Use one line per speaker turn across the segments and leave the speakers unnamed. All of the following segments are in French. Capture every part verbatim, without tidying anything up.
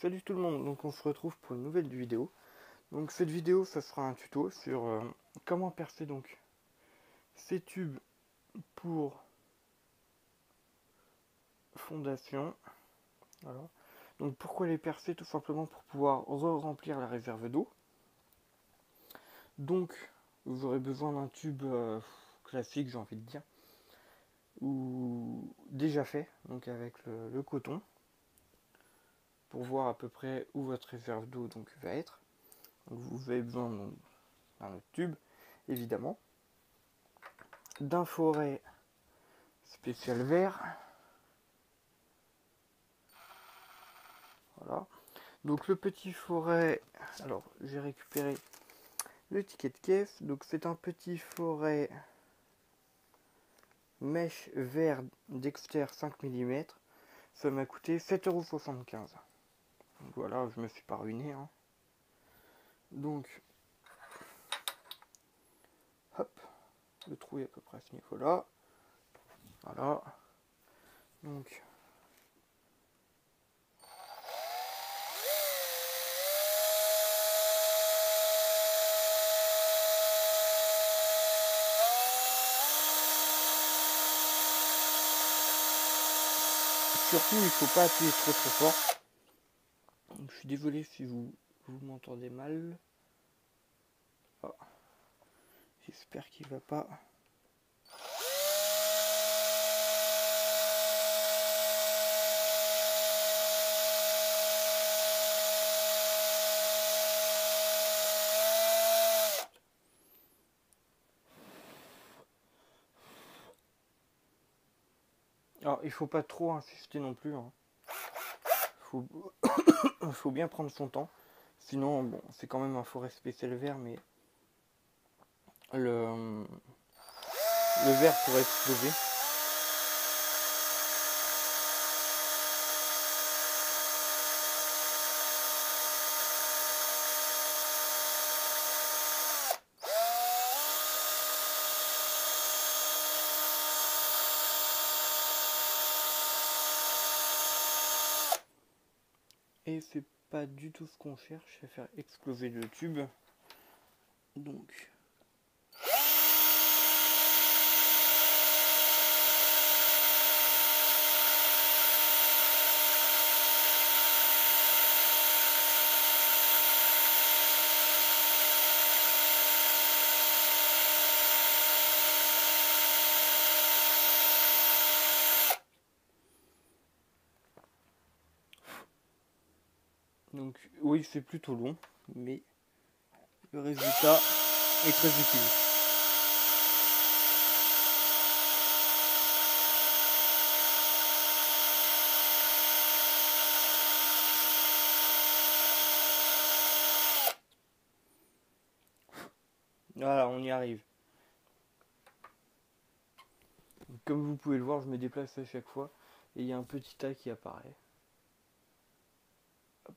Salut tout le monde, donc on se retrouve pour une nouvelle vidéo. Donc cette vidéo, ça sera un tuto sur euh, comment percer donc ces tubes pour fondation. Voilà. Donc pourquoi les percer? Tout simplement pour pouvoir re-remplir la réserve d'eau. Donc vous aurez besoin d'un tube euh, classique, j'ai envie de dire, ou déjà fait, donc avec le, le coton, pour voir à peu près où votre réserve d'eau donc va être. Donc vous avez besoin d'un autre tube, évidemment, d'un forêt spécial vert. Voilà. Donc le petit forêt, alors j'ai récupéré le ticket de caisse. Donc c'est un petit forêt mèche vert Dexter cinq millimètres. Ça m'a coûté sept euros soixante-quinze. Donc voilà, je me suis pas ruiné. Hein. Donc, hop, le trou est à peu près à ce niveau-là. Voilà. Donc, surtout, il ne faut pas appuyer trop trop fort. Donc, je suis désolé si vous, vous m'entendez mal. Oh. J'espère qu'il va pas. Alors, il faut pas trop insister non plus. Hein. Faut... faut bien prendre son temps. Sinon, bon, c'est quand même un forêt spécial vert, mais le, le verre pourrait exploser. Et c'est pas du tout ce qu'on cherche, à faire exploser le tube. Donc, donc oui, c'est plutôt long, mais le résultat est très utile. Voilà, on y arrive. Comme vous pouvez le voir, je me déplace à chaque fois et il y a un petit tas qui apparaît. Hop.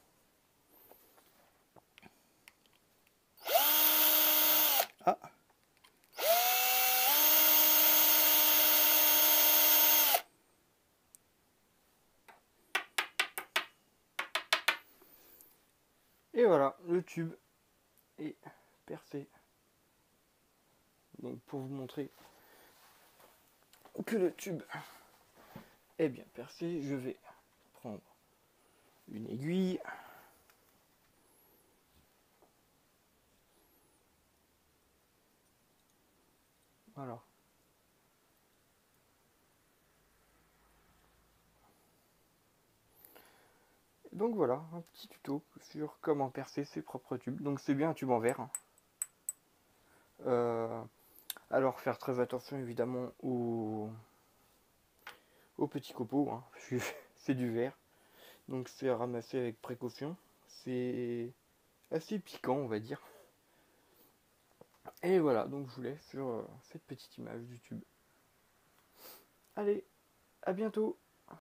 Ah. Et voilà, le tube est percé. Donc pour vous montrer que le tube est bien percé, je vais prendre une aiguille. Voilà. Donc voilà, un petit tuto sur comment percer ses propres tubes. Donc c'est bien un tube en verre. Hein. Euh, alors faire très attention évidemment aux, aux petits copeaux, hein, parce que c'est du verre. Donc c'est à ramasser avec précaution. C'est assez piquant on va dire. Et voilà, donc je vous laisse sur cette petite image du tube. Allez, à bientôt!